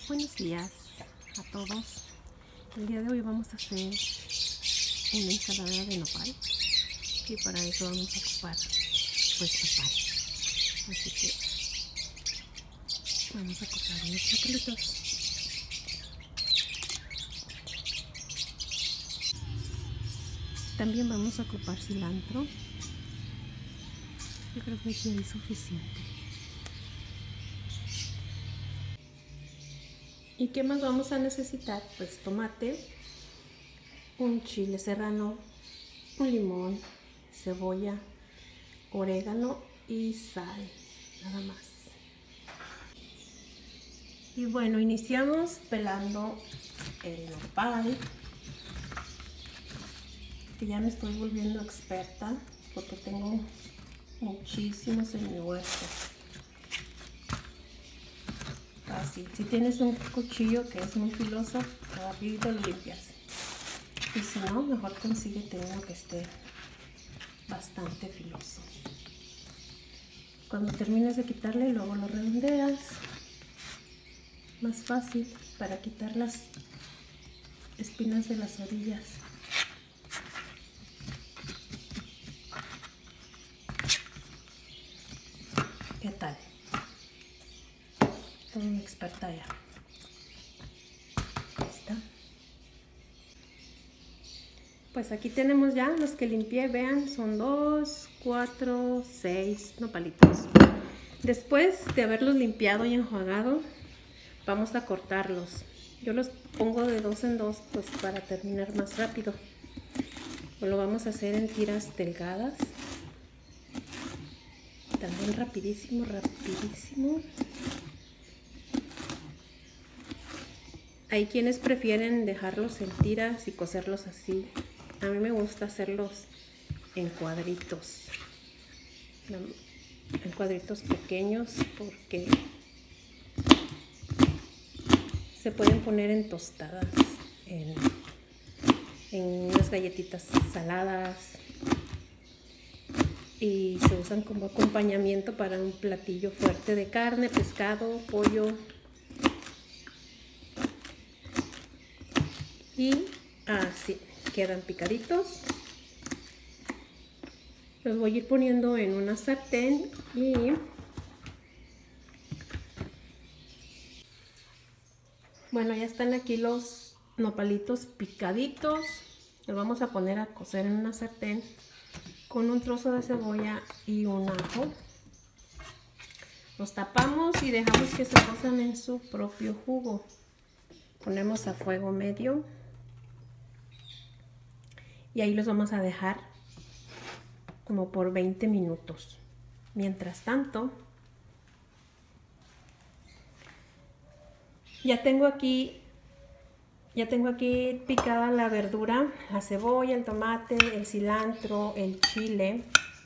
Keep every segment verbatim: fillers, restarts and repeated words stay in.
Buenos días a todos. El día de hoy vamos a hacer una ensalada de nopal y para eso vamos a ocupar pues nopal. Así que vamos a cortar unos chocolitos. También vamos a ocupar cilantro. Yo creo que aquí hay suficiente. ¿Y qué más vamos a necesitar? Pues tomate, un chile serrano, un limón, cebolla, orégano y sal, nada más. Y bueno, iniciamos pelando el nopal, que ya me estoy volviendo experta porque tengo muchísimos en mi huerto. Así, si tienes un cuchillo que es muy filoso, rapidito lo limpias. Y si no, mejor consíguete uno que esté bastante filoso. Cuando termines de quitarle, luego lo redondeas. Más fácil para quitar las espinas de las orillas. ¿Qué tal? Soy una experta ya. Ahí está. Pues aquí tenemos ya los que limpié, vean, son dos, cuatro, seis nopalitos. Después de haberlos limpiado y enjuagado, vamos a cortarlos. Yo los pongo de dos en dos, pues para terminar más rápido. O lo vamos a hacer en tiras delgadas. También rapidísimo, rapidísimo. Hay quienes prefieren dejarlos en tiras y coserlos así. A mí me gusta hacerlos en cuadritos, en cuadritos pequeños, porque se pueden poner en tostadas, en, en unas galletitas saladas, y se usan como acompañamiento para un platillo fuerte de carne, pescado, pollo. Y así quedan picaditos. Los voy a ir poniendo en una sartén y bueno, ya están aquí los nopalitos picaditos. Los vamos a poner a cocer en una sartén con un trozo de cebolla y un ajo. Los tapamos y dejamos que se cosan en su propio jugo. Ponemos a fuego medio. Y ahí los vamos a dejar como por veinte minutos. Mientras tanto, ya tengo aquí, ya tengo aquí picada la verdura, la cebolla, el tomate, el cilantro, el chile.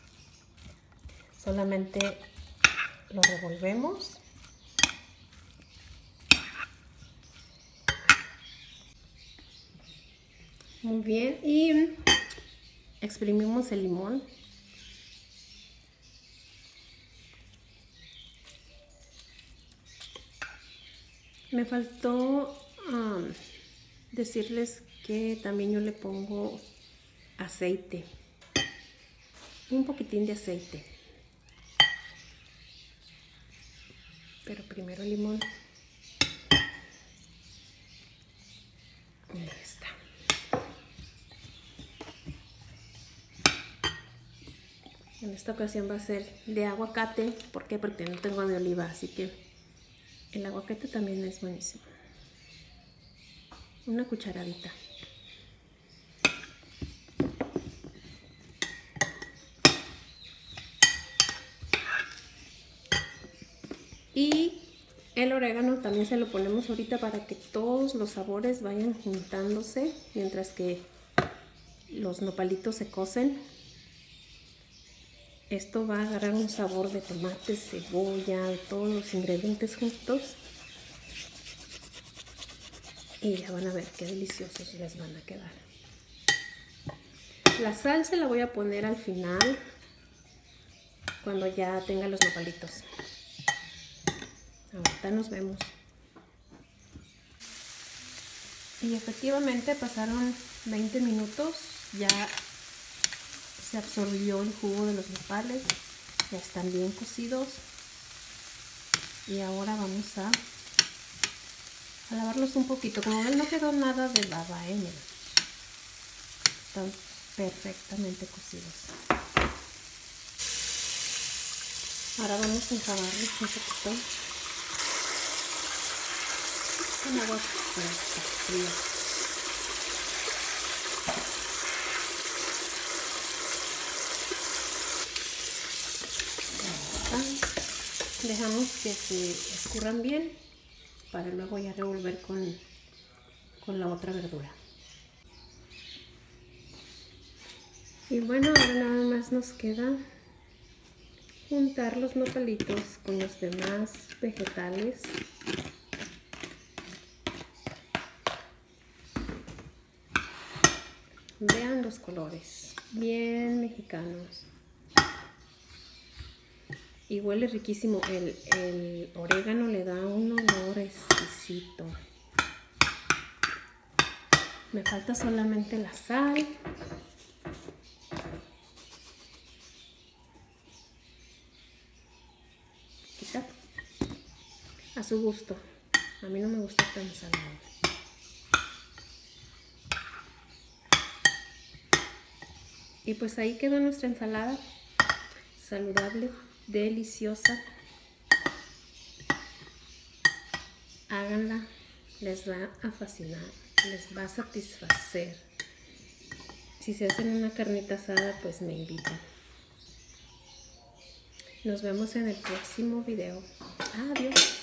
Solamente lo revolvemos. Muy bien, y exprimimos el limón. Me faltó um, decirles que también yo le pongo aceite, un poquitín de aceite, pero primero el limón. Ahí está. En esta ocasión va a ser de aguacate. ¿Por qué? Porque no tengo de oliva, así que el aguacate también es buenísimo. Una cucharadita. Y el orégano también se lo ponemos ahorita para que todos los sabores vayan juntándose mientras que los nopalitos se cocen. Esto va a agarrar un sabor de tomate, cebolla, de todos los ingredientes juntos. Y ya van a ver qué deliciosos les van a quedar. La sal se la voy a poner al final, cuando ya tenga los nopalitos. Ahorita nos vemos. Y efectivamente pasaron veinte minutos, ya se absorbió el jugo de los nopales, ya están bien cocidos. Y ahora vamos a, a lavarlos un poquito. Como ven, no quedó nada de baba, ¿eh? Están perfectamente cocidos. Ahora vamos a enjuagarlos un poquito con agua fría. Dejamos que se escurran bien para luego ya revolver con, con la otra verdura. Y bueno, ahora nada más nos queda juntar los nopalitos con los demás vegetales. Vean los colores, bien mexicanos. Y huele riquísimo. El, el orégano le da un olor exquisito. Me falta solamente la sal. Quita. A su gusto. A mí no me gusta tan salado. Y pues ahí quedó nuestra ensalada. Saludable, deliciosa. Háganla, les va a fascinar, les va a satisfacer. Si se hacen una carnita asada, pues me invitan. Nos vemos en el próximo video. Adiós.